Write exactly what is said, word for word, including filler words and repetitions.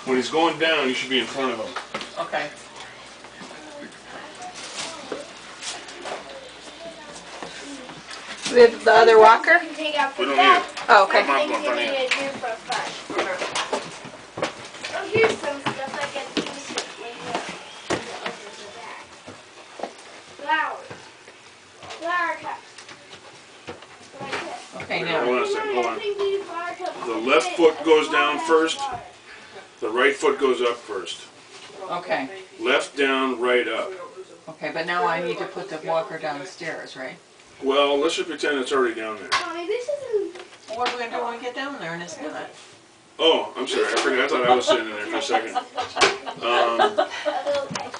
When he's going down, you should be in front of him. Okay. We have the other walker? We don't need it. Oh, okay. I'm not going front of you. Oh, here's some stuff I can use it Flowers. Flower cups. Like Okay, Wait, now. hold on a this. second, hold I on. think these flower cups The are left big. foot goes down That's first. water. The right foot goes up first. Okay. Left down, right up. Okay, but now I need to put the walker downstairs, right? Well, let's just pretend it's already down there. Mommy, this isn't. What are we gonna do when we get down there and it's not? Oh, I'm sorry. I forgot. I thought I was sitting in there for a second. Um, A little bit.